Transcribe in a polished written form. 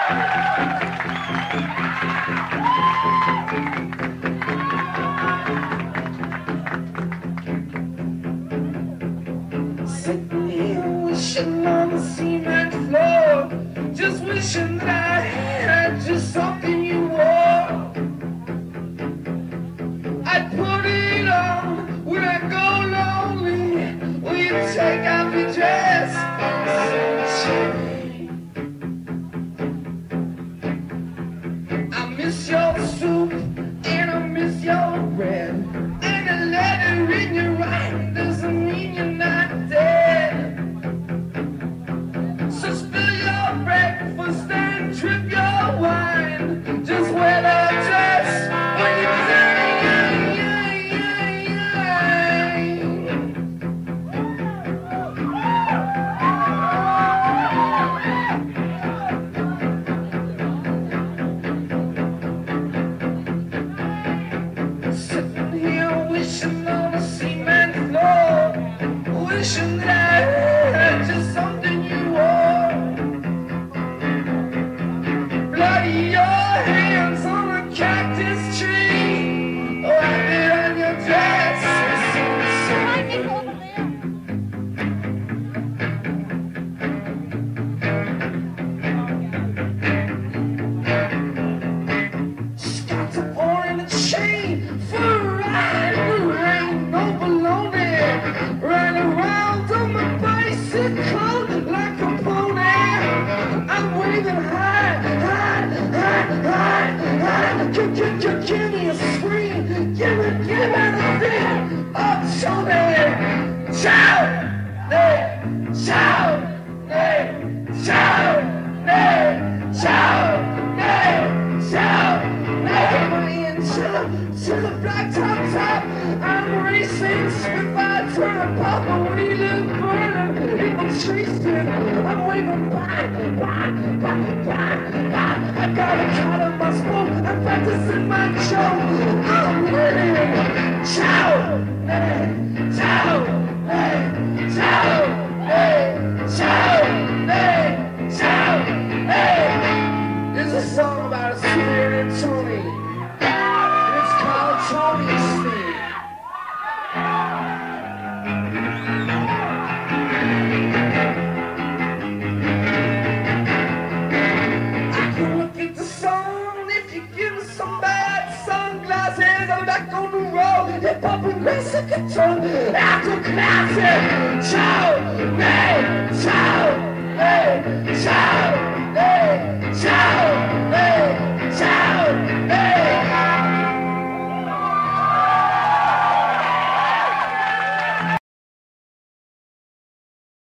Sitting here wishing on the cement floor, just wishing that I had just something you wore. I'd put it on when I go lonely. Will you take off your dress and sing to me? I miss your soup and I miss your bread, and a letter in your writing doesn't mean you're not dead. So spill your breakfast and drip your wine. Just wear that dress when you die. Sitting here wishing on a cement floor, wishing that I had just something you wore. Bloody your hands on a cactus tree, wipe it on your dress. Got a oar and a chain for a ride in the rain, no baloney. Ride around on my bicycle like a pony. I'm waving high, high, high, high, high. Give me a scream, give me a thing. Oh, show me, shout, shout, shout, shout, shout. To the black top, I'm racing. If I turn a pop, we live burning. People chasing, I'm waving by. I got a cat on my spoon, I'm practicing my joke. I'm winning. Shout, shout, shout, shout, shout. There's a song about a sweet and Tony. Tony's thing. I can look at the sun if you give me some bad sunglasses. I'm back on the road, hip hop and grace and control. After classic, shout, shout, shout.